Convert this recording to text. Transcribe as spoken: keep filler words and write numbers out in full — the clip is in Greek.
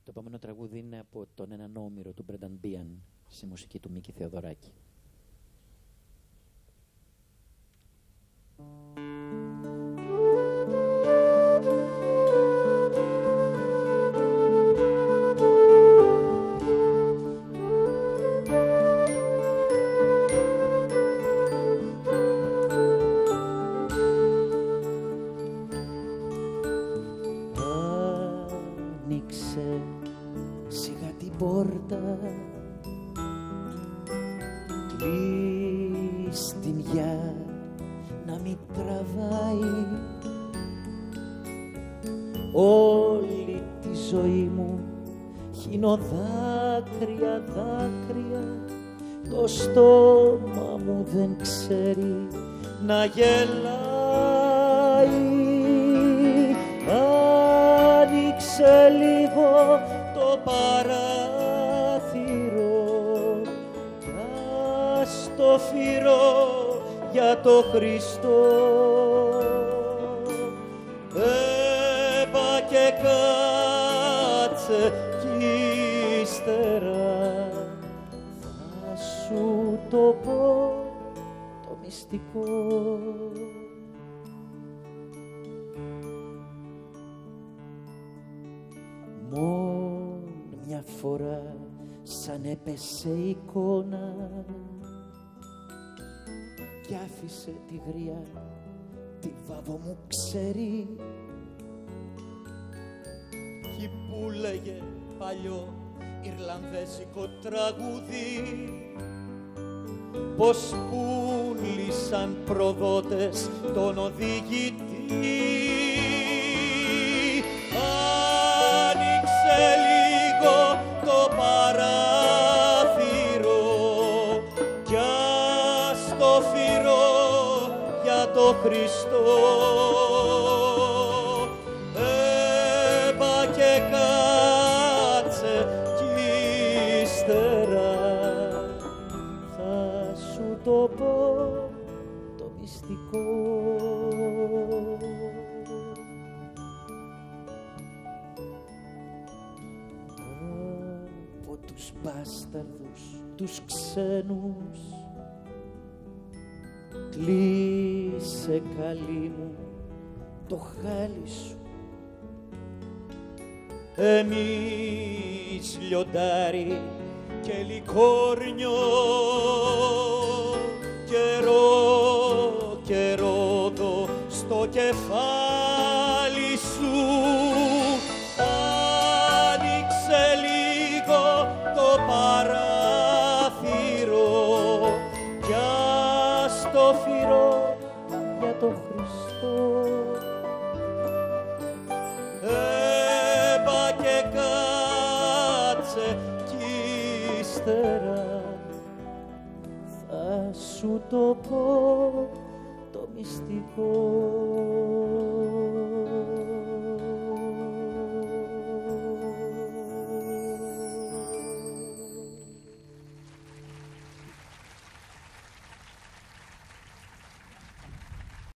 Το επόμενο τραγούδι είναι από τον Έναν Όμηρο του Μπρένταν Μπίαν στη μουσική του Μίκη Θεοδωράκη. Άνοιξε σιγά την πόρτα, κλείς την για να μην τραβάει. Όλη τη ζωή μου χύνω δάκρυα, δάκρυα, το στόμα μου δεν ξέρει να γελάει. Άνοιξε λίγο το παράθυρο κι ας το φυρώ για το Χριστό. Έπα και κάτσε κι ύστερα θα σου το πω το μυστικό. Μόνο μια φορά σαν έπεσε εικόνα κι άφησε τη γριά τη βάβο μου ξέρει. Κι που λέγε παλιό Ιρλανδέζικο τραγούδι πως πούλησαν προδότες τον οδηγητή. Άνοιξε λίγο το παράθυρο κι ας το φυρώ για το Χριστό. Έπα και κάτσε κι ύστερα θα σου το πω το μυστικό. Από τους μπάσταρδους τους ξένους κλείσε καλή μου το χάλι σου. Εμείς λιοντάρι και λικόρνιο καιρό και ρόδο στο κεφάλι σου. Άνοιξε λίγο το παράθυρο κι ας το φυρώ για το Χριστό. Έπα και κάτσε κι ύστερα θα σου το πω το μυστικό.